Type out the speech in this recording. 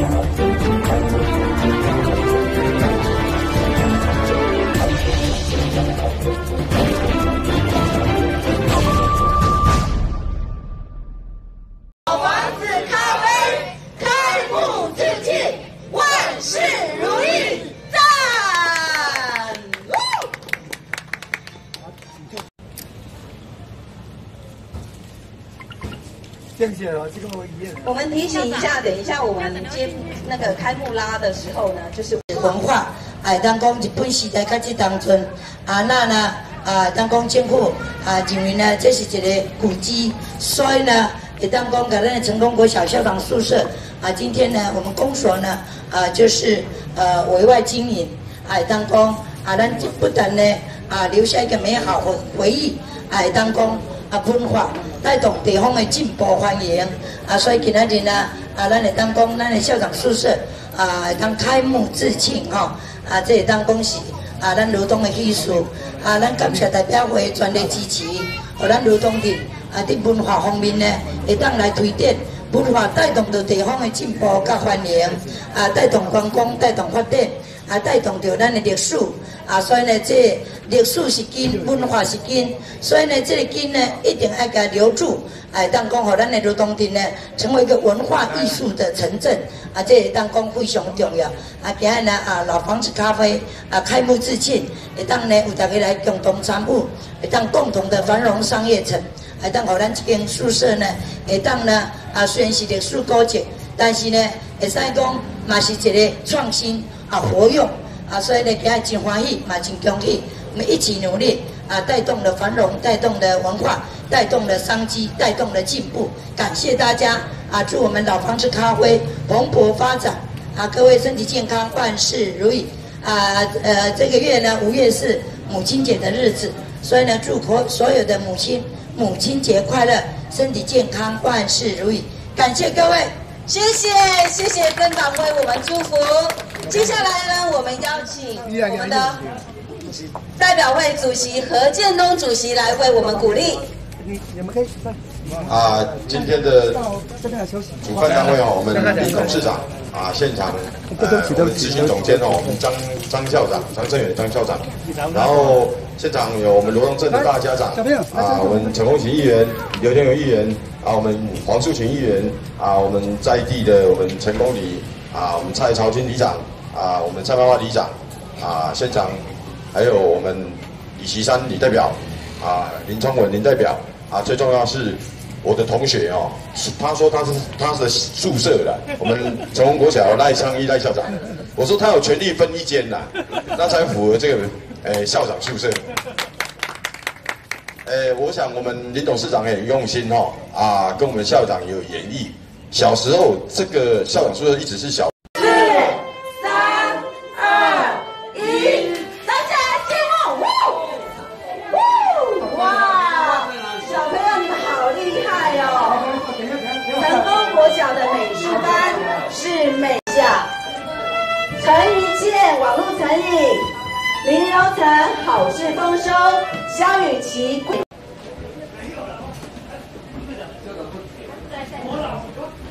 我们提醒一下，等一下我们接那个开幕拉的时候呢，就是文化，当讲日本时代较这当中，那呢当讲政府认为呢这是一个古迹，所以呢也当讲给咱的成功国小校长宿舍今天呢我们公所呢就是委外经营，当讲咱不但呢留下一个美好的回忆，当讲文化。 带动地方的进步欢迎所以今仔日呢咱会当讲咱的校长宿舍当开幕致庆这会当讲是咱罗东的艺术咱感谢代表会全力支持，互咱罗东镇伫文化方面呢会当来推展文化，带动到地方的进步甲欢迎带动观光，带动发展带动到咱的历史所以呢这。 历史是根，文化是根，所以呢，这个根呢，一定要给它留住。当讲和咱的罗东镇呢，成为一个文化艺术的城镇这当讲非常重要。今日呢老房子咖啡开幕致庆，会当呢有大家来共同参与，会当共同的繁荣商业城，会当和咱这间宿舍呢，会当呢虽然是历史古迹，但是呢，会使讲嘛是一个创新活用所以呢，今日真欢喜，嘛真恭喜。 我们一起努力带动了繁荣，带动了文化，带动了商机，带动了进步。感谢大家祝我们老房子咖啡蓬勃发展各位身体健康，万事如意这个月呢，5月是母亲节的日子，所以呢，祝所有的母亲节快乐，身体健康，万事如意。感谢各位，谢谢分党为我们祝福。接下来呢，我们邀请我们的。 代表会主席何建东主席来为我们鼓励。你们可以今天的主办单位我们林董事长现场我们执行总监我们张校长张正远张校长，然后现场有我们罗东镇的大家长我们陈红旗议员、刘天勇议员我们黄树群议员我们在地的我们陈公里我们蔡朝军里长我们蔡妈妈里长现场。 还有我们李岐山李代表林聪文林代表最重要是我的同学他说他是宿舍的，我们成功国小赖昌一赖校长，我说他有权利分一间呐，那才符合这个校长宿舍。我想我们林董事长也很用心跟我们校长也有演绎，小时候这个校长宿舍一直是小。 小的美术班是美校，陈于健网络成瘾，林柔成好事丰收，肖雨琪。